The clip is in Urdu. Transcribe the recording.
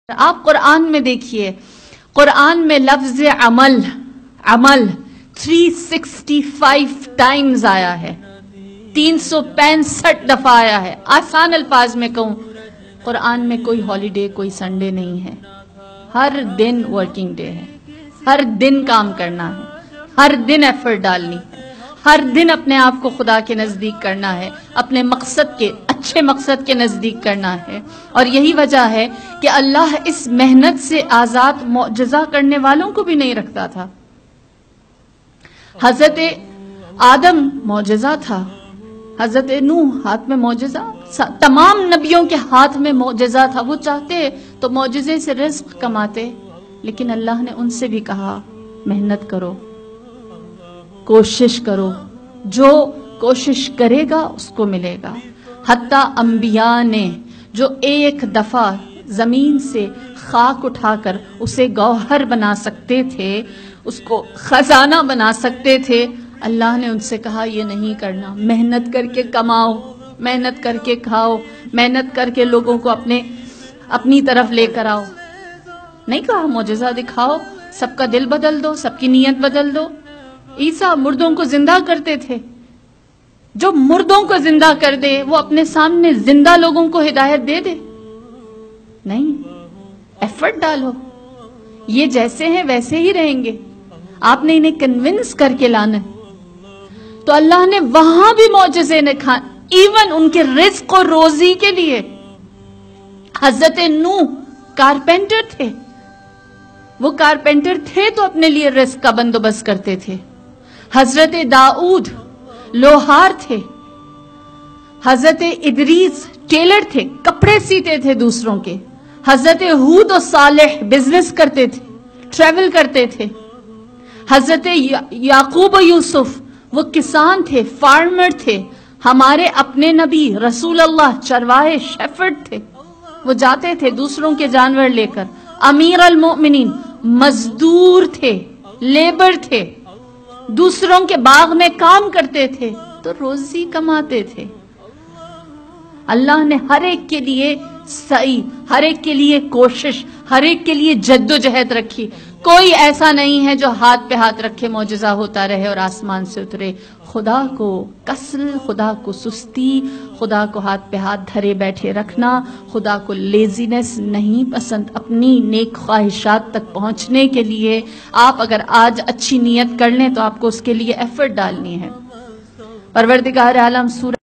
آپ قرآن میں دیکھیے، قرآن میں لفظ عمل 365 ٹائمز آیا ہے، 365 دفعہ آیا ہے۔ آسان الفاظ میں کہوں، قرآن میں کوئی ہالیڈے، کوئی سنڈے نہیں ہے، ہر دن ورکنگ ڈے ہے، ہر دن کام کرنا ہے، ہر دن ایفرٹ ڈالنی ہے، ہر دن اپنے آپ کو خدا کے نزدیک کرنا ہے، اپنے مقصد کے، اچھے مقصد کے نزدیک کرنا ہے۔ اور یہی وجہ ہے کہ اللہ اس محنت سے آزاد معجزہ کرنے والوں کو بھی نہیں رکھتا تھا۔ حضرت آدم معجزہ تھا، حضرت نوح ہاتھ میں معجزہ، تمام نبیوں کے ہاتھ میں معجزہ تھا۔ وہ چاہتے تو معجزے سے رزق کماتے، لیکن اللہ نے ان سے بھی کہا محنت کرو، کوشش کرو، جو کوشش کرے گا اس کو ملے گا۔ حتیٰ انبیاء نے جو ایک دفعہ زمین سے خاک اٹھا کر اسے گوہر بنا سکتے تھے، اس کو خزانہ بنا سکتے تھے، اللہ نے ان سے کہا یہ نہیں کرنا، محنت کر کے کماؤ، محنت کر کے کھاؤ، محنت کر کے لوگوں کو اپنی طرف لے کر آؤ۔ نہیں کہا معجزہ دکھاؤ، سب کا دل بدل دو، سب کی نیت بدل دو۔ عیسیٰ مردوں کو زندہ کرتے تھے، جو مردوں کو زندہ کر دے وہ اپنے سامنے زندہ لوگوں کو ہدایت دے دے؟ نہیں، ایفرٹ ڈالو، یہ جیسے ہیں ویسے ہی رہیں گے، آپ نے انہیں کنونس کر کے لانا۔ تو اللہ نے وہاں بھی معجزے ایون ان کے رزق اور روزی کے لیے۔ حضرت نوح کارپینٹر تھے، وہ کارپینٹر تھے تو اپنے لیے رزق کا بندوبست کرتے تھے۔ حضرت داؤد لوہار تھے، حضرت ادریس ٹیلر تھے، کپڑے سیتے تھے دوسروں کے۔ حضرت ہود و صالح بزنس کرتے تھے، ٹریول کرتے تھے۔ حضرت یعقوب و یوسف وہ کسان تھے، فارمر تھے۔ ہمارے اپنے نبی رسول اللہ چرواہے، شیفرڈ تھے، وہ جاتے تھے دوسروں کے جانور لے کر۔ امیر المؤمنین مزدور تھے، لیبر تھے، دوسروں کے باغ میں کام کرتے تھے تو روزی کماتے تھے۔ اللہ نے ہر ایک کے لیے سعی، ہر ایک کے لیے کوشش، ہر ایک کے لیے جد و جہد رکھی۔ کوئی ایسا نہیں ہے جو ہاتھ پہ ہاتھ رکھے معجزہ ہوتا رہے اور آسمان سے اترے۔ خدا کو کسل، خدا کو سستی، خدا کو ہاتھ پہ ہاتھ دھرے بیٹھے رکھنا، خدا کو لیزینس نہیں پسند۔ اپنی نیک خواہشات تک پہنچنے کے لیے آپ اگر آج اچھی نیت کر لیں تو آپ کو اس کے لیے ایفرٹ ڈالنی ہے۔ پروردگار عالم سورہ